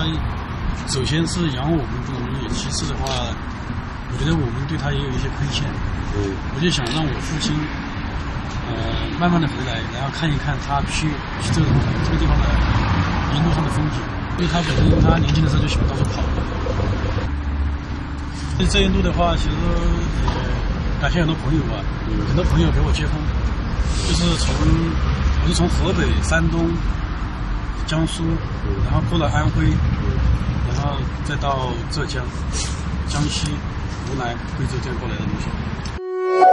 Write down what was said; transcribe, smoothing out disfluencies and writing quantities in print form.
他首先是养我们不容易，其次的话，我觉得我们对他也有一些亏欠。我就想让我父亲，慢慢的回来，然后看一看他去这个地方的一路上的风景。因为他本身他年轻的时候就喜欢到处跑。这一路的话，其实也感谢很多朋友吧，很多朋友给我接风，就是我是从河北、山东、江苏，然后过了安徽，然后再到浙江、江西、湖南、贵州这样过来的路线。